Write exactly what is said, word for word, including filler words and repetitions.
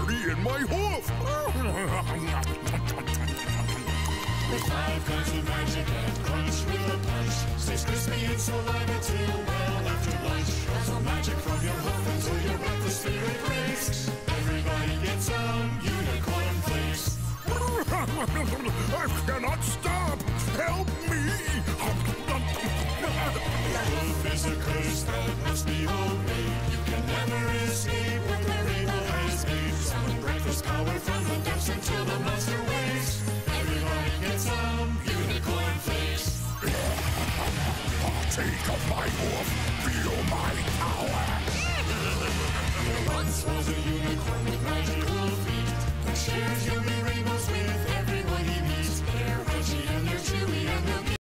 berry in my hoof. With five kinds of magic and crunch with a punch, stays crispy and saliva till well after lunch. Also magic from your hoof until your breakfast spirit breaks. Everybody gets some unicorn flakes. I cannot stop. Help me. Hoof is a curse that must be obeyed. You can never escape what the rainbow has made. Summon breakfast power from the depths until the monster wakes. Everybody gets some unicorn flakes. Take of my hoof. Feel my power. There once was a unicorn